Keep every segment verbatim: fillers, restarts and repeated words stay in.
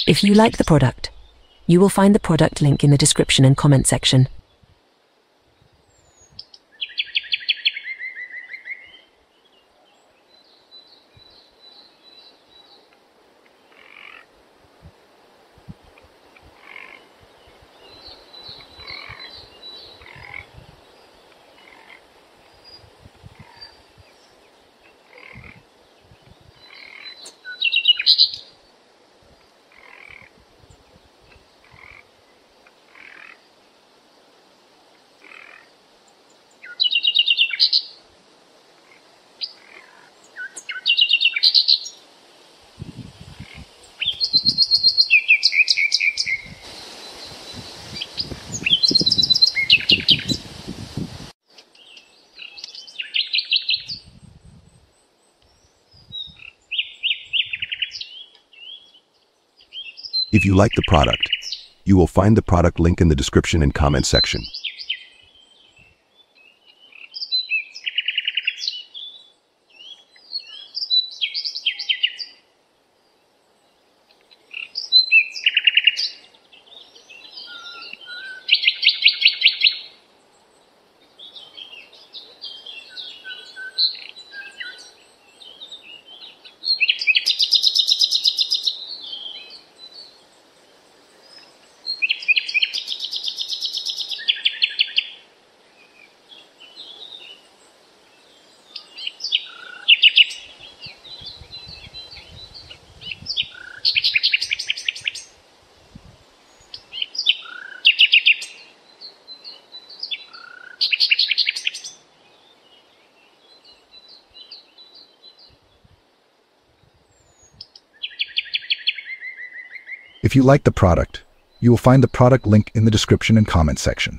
If you like the product, you will find the product link in the description and comment section. If you like the product, you will find the product link in the description and comment section. If you like the product, you will find the product link in the description and comment section.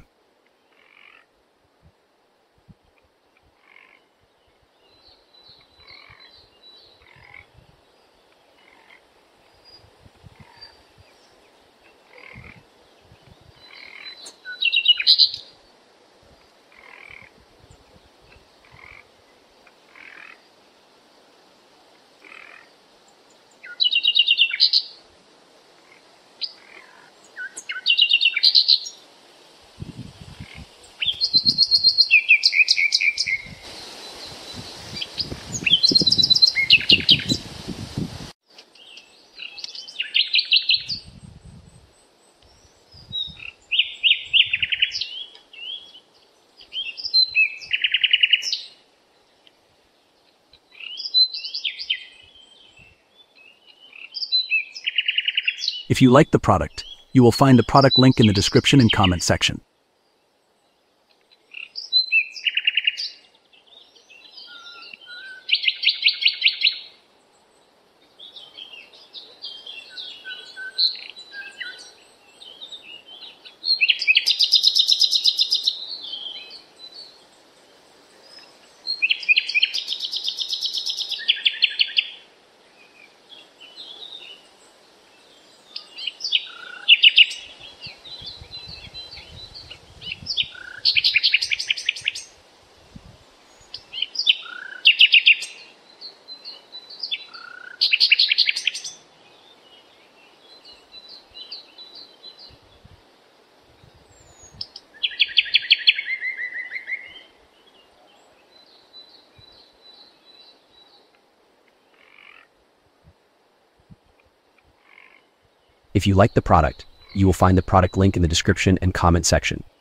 If you like the product, you will find the product link in the description and comment section. If you like the product, you will find the product link in the description and comment section.